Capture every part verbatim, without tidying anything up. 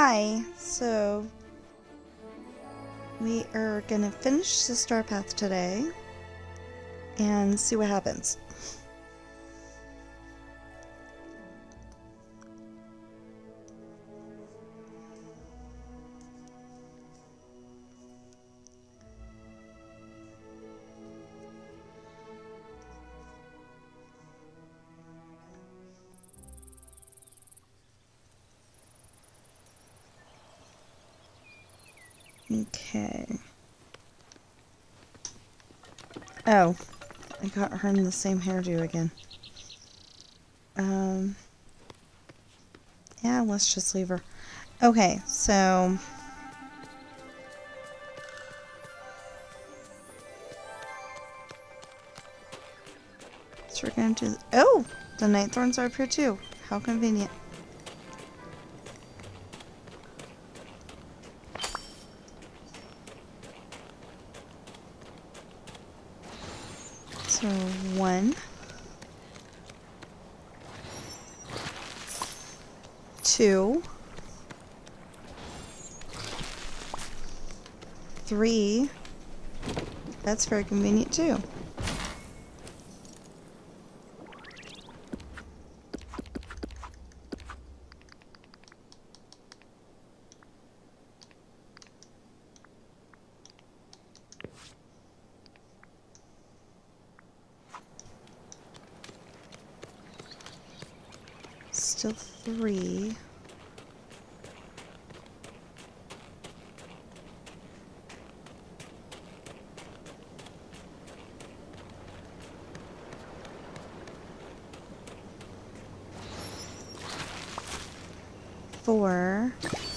Hi, so we are gonna finish the star path today and see what happens. Okay. Oh, I got her in the same hairdo again. Um, yeah, let's just leave her. Okay, so so we're gonna do. Oh, the night thorns are up here too. How convenient. So one, two, three. That's very convenient too. Still three. Four.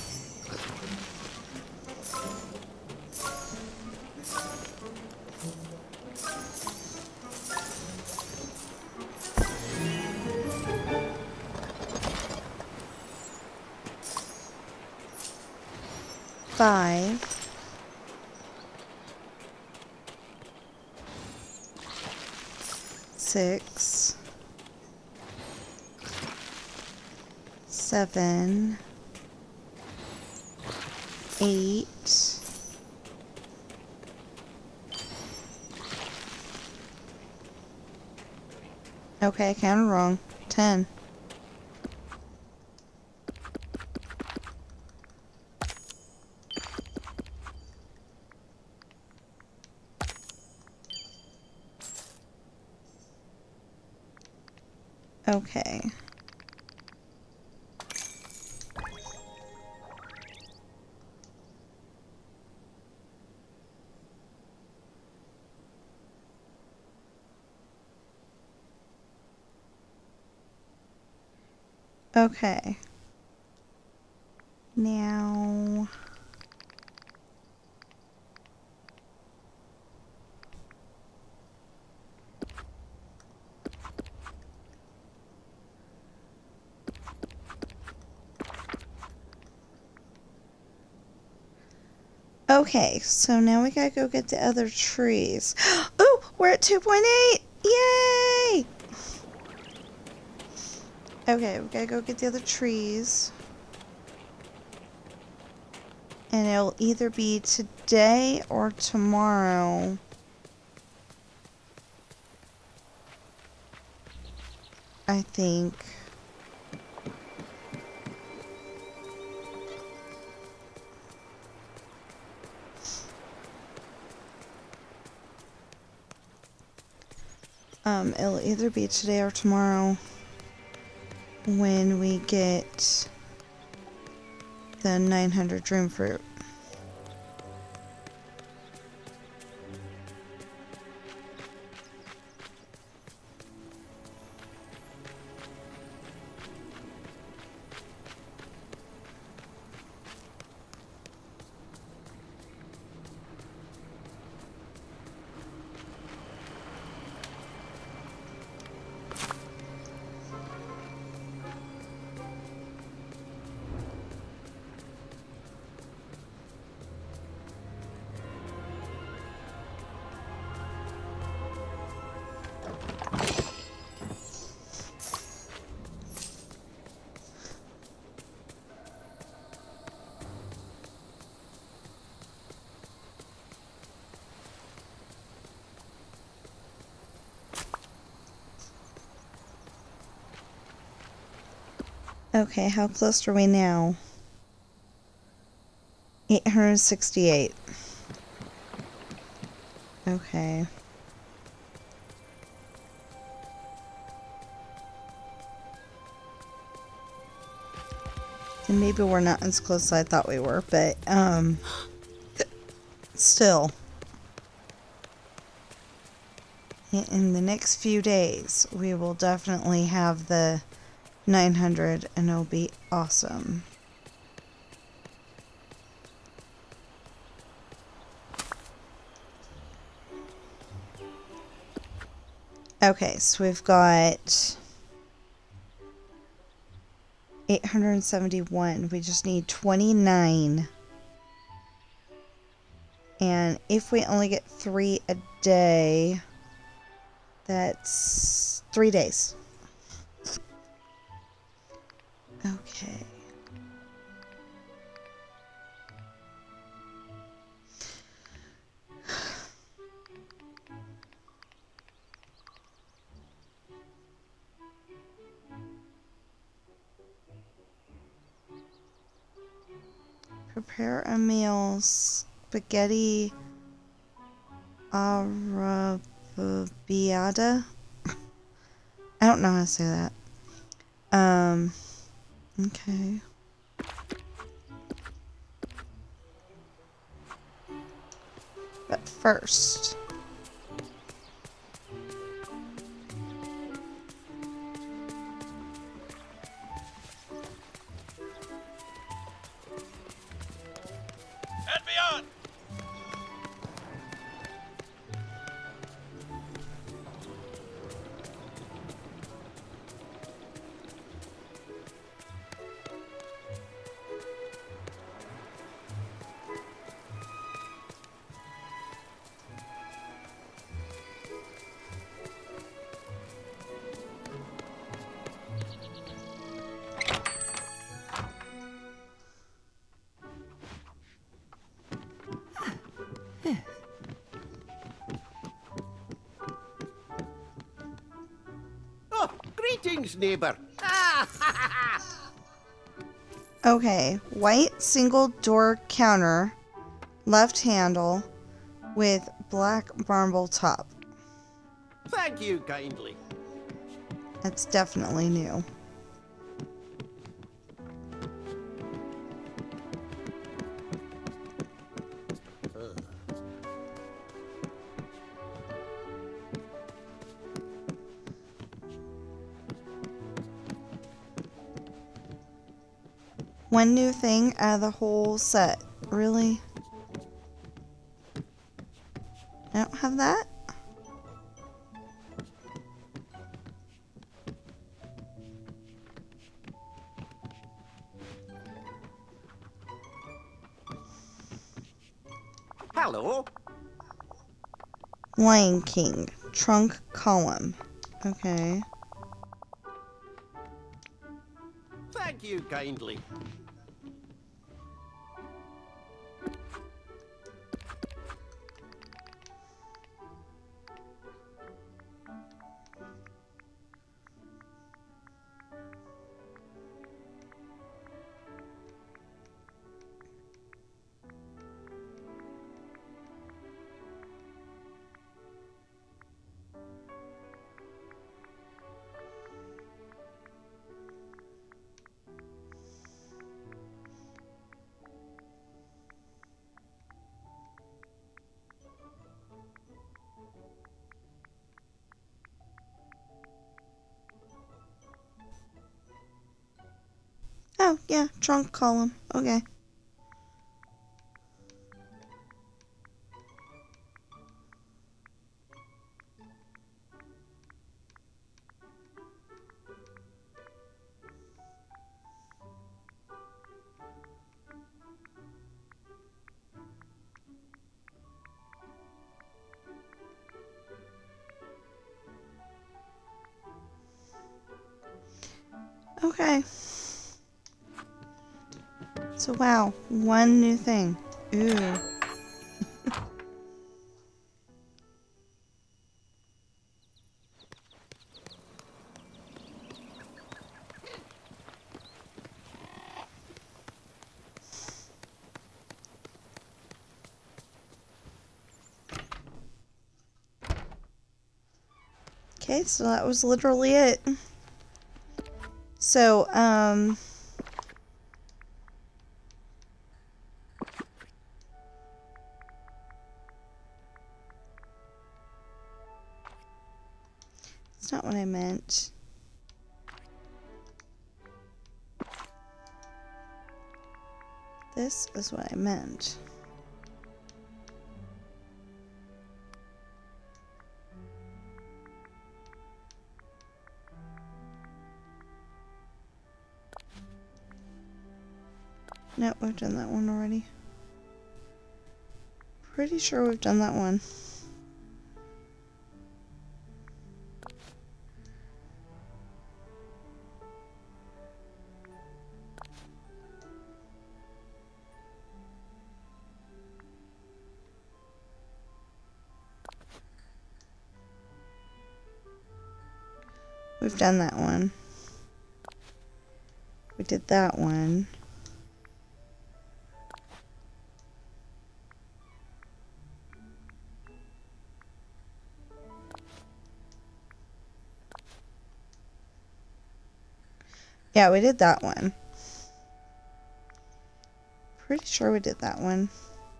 Five. Six. Seven. Eight. Okay, I counted wrong. Ten. Okay. Okay. Now... Okay, so now we gotta go get the other trees. Oh, we're at two point eight! Yay! Okay, we gotta go get the other trees. And it'll either be today or tomorrow. I think. Um, it'll either be today or tomorrow when we get the nine hundred dream fruit. Okay, how close are we now? eight hundred sixty-eight. Okay. And maybe we're not as close as I thought we were, but, um, still. In the next few days, we will definitely have the nine hundred, and it'll be awesome. Okay, so we've got eight hundred seventy-one. We just need twenty-nine. And if we only get three a day, that's three days. Okay. Prepare a meal, spaghetti arrabbiata. I don't know how to say that. Um, okay. But first, and beyond. Oh, greetings, neighbor. okay, white single door counter, left handle with black marble top. Thank you kindly. That's definitely new. One new thing out of the whole set. Really? I don't have that? Hello. Lion King. Trunk column. Okay. Thank you kindly. Oh, yeah, trunk column. Okay. Okay. So, wow, one new thing. Ooh. Okay, so that was literally it. So, um... it's not what I meant. This is what I meant. No, we've done that one already. Pretty sure we've done that one. We've done that one. We did that one. Yeah, we did that one. Pretty sure we did that one.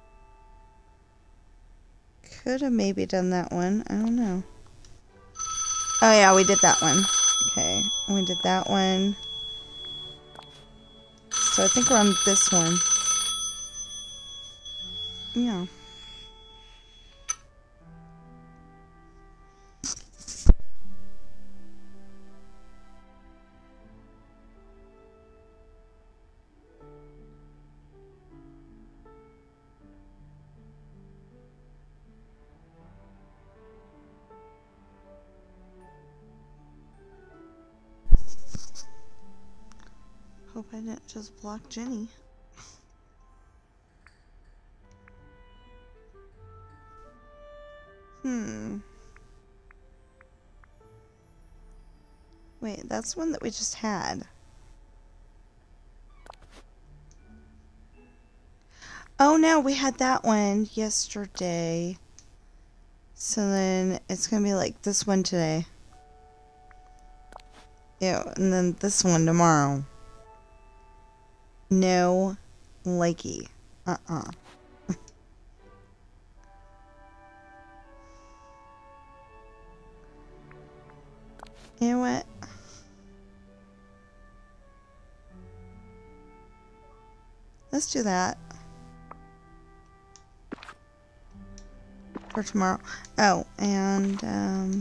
Could have maybe done that one. I don't know. Oh yeah, we did that one. Okay, we did that one. So I think we're on this one. Yeah. Hope I didn't just block Jenny. Hmm. Wait, that's one that we just had. Oh no, we had that one yesterday. So then it's gonna be like this one today. Yeah, and then this one tomorrow. No likey. Uh-uh. You know what? Let's do that. For tomorrow. Oh, and, um...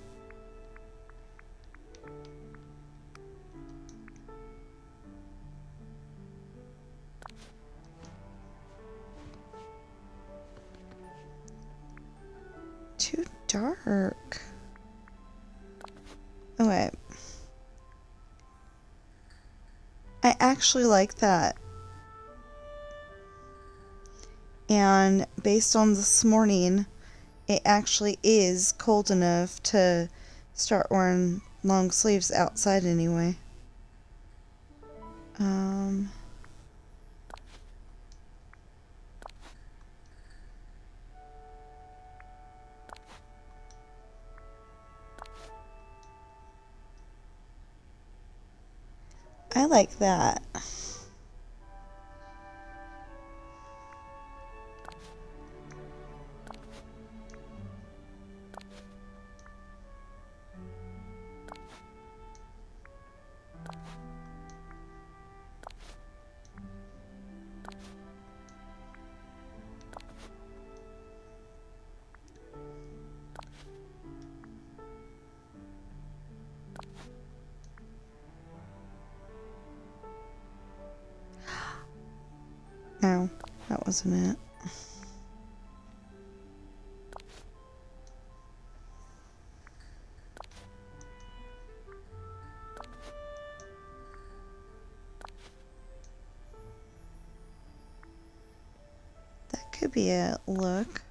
too dark. Oh, wait. I actually like that. And based on this morning, it actually is cold enough to start wearing long sleeves outside anyway. Um... I like that. No, that wasn't it. That could be a look.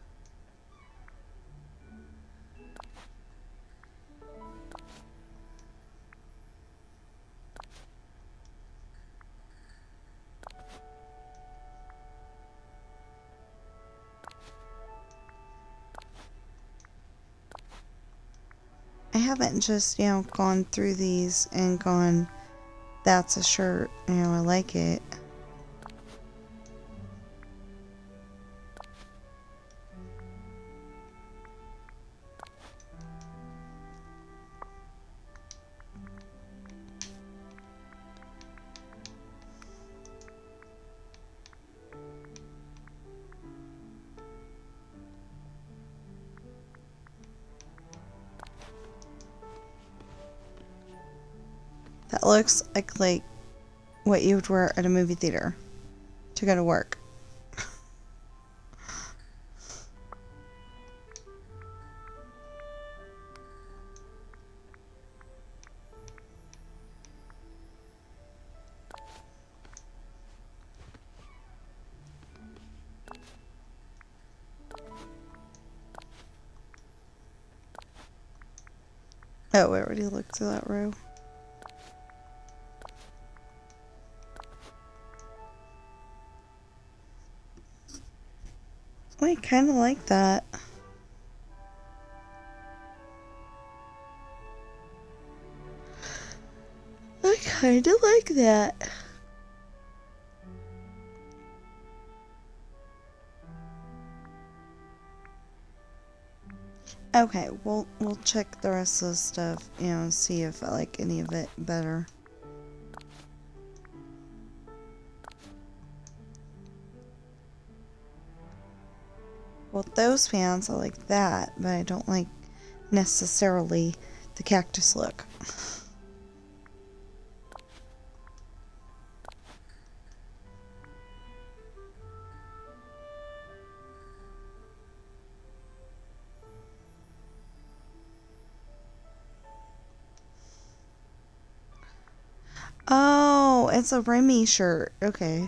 I haven't just, you know, gone through these and gone, that's a shirt, you know, I like it. That looks like, like what you would wear at a movie theater to go to work. Oh, I already looked through that row. I kind of like that. I kind of like that. Okay, we'll we'll check the rest of the stuff, you know, see if I like any of it better. Well, those pants, I like that, but I don't like necessarily the cactus look. Oh, it's a Remy shirt. Okay.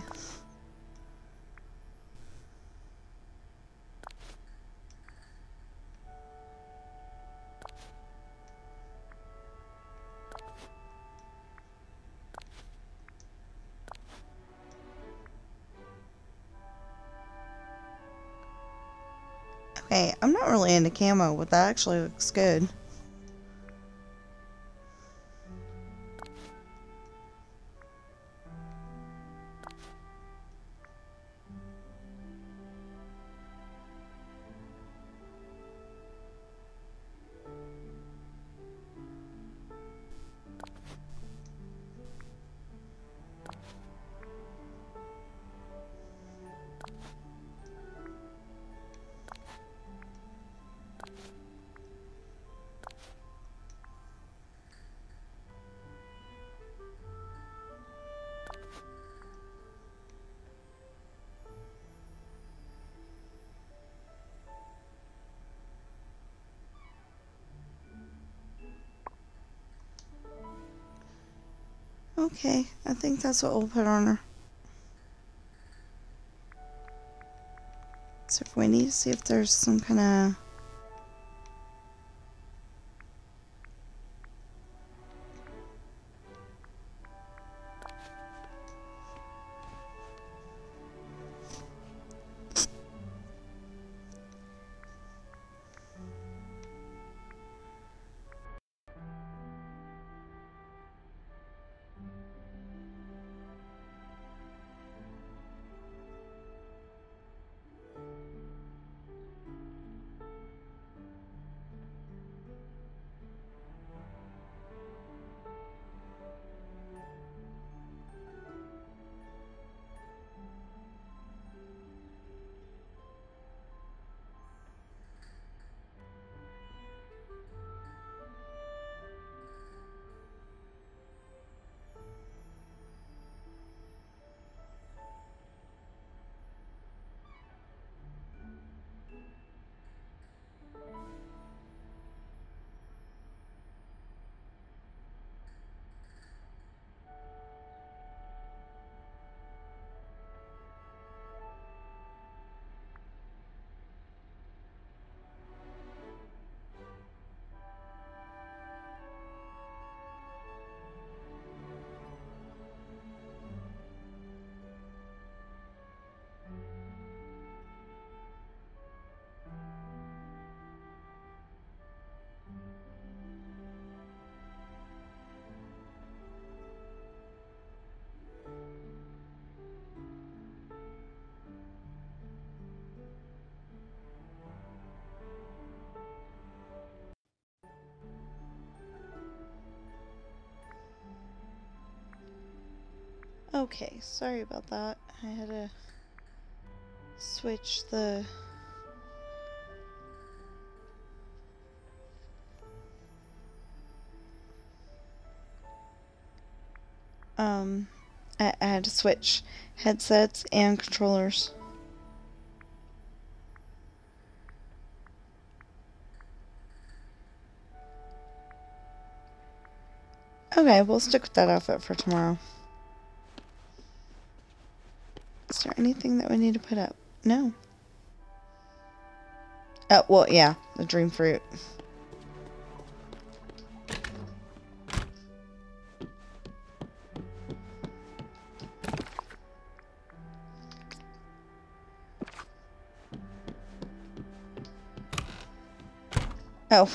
Okay, I'm not really into camo, but that actually looks good. Okay, I think that's what we'll put on her. So if we need to see if there's some kind of... Okay, sorry about that. I had to switch the... Um, I, I had to switch headsets and controllers. Okay, we'll stick with that outfit for tomorrow. Is there anything that we need to put up? No. Oh, well, yeah, the dream fruit. Oh.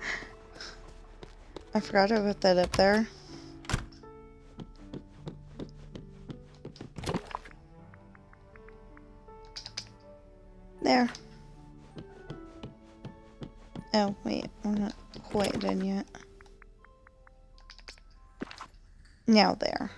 I forgot to put that up there. There. Oh, wait. We're not quite done yet. Now there.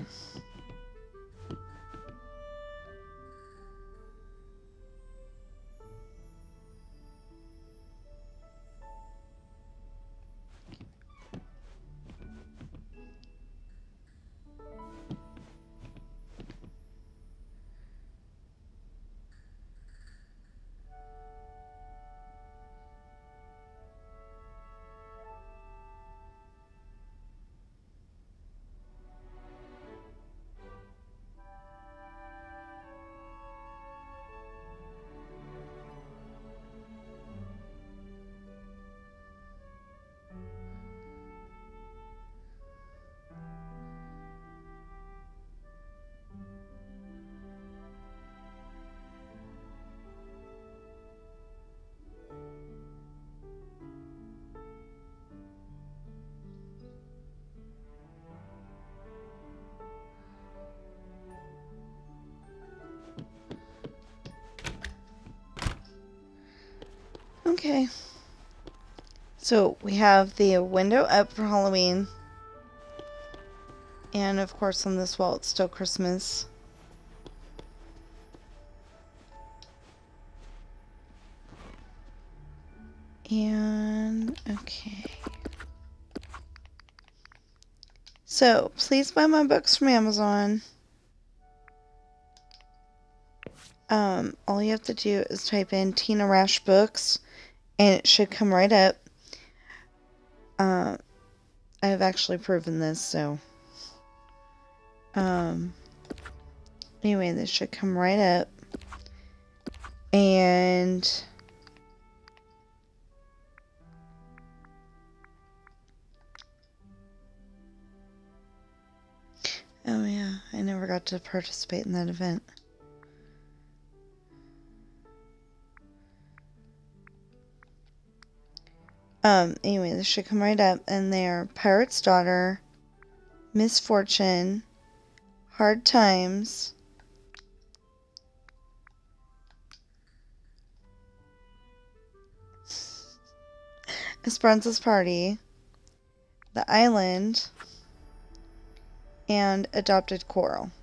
Okay. So we have the window up for Halloween. And of course on this wall it's still Christmas. And okay. So please buy my books from Amazon. Um, all you have to do is type in Tina Rash Books and it should come right up. Uh, I've actually proven this, so. Um, anyway, this should come right up. And oh yeah, I never got to participate in that event. Um, anyway, this should come right up, and they're Pirate's Daughter, Misfortune, Hard Times, Esperanza's Party, The Island, and Adopted Coral.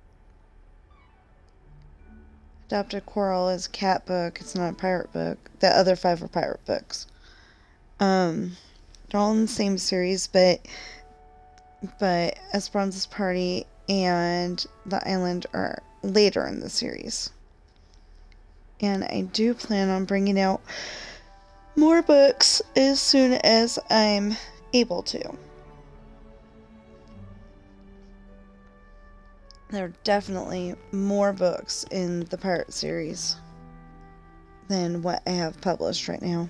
Adopted Coral is a cat book, it's not a pirate book. The other five are pirate books. Um, they're all in the same series, but but Esperanza's Party and The Island are later in the series. And I do plan on bringing out more books as soon as I'm able to. There are definitely more books in the Pirate series than what I have published right now.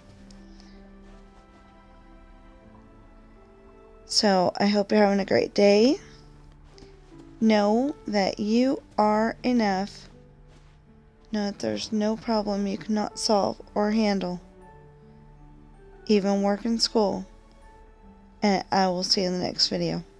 So, I hope you're having a great day. Know that you are enough. Know that there's no problem you cannot solve or handle. Even work in school. And I will see you in the next video.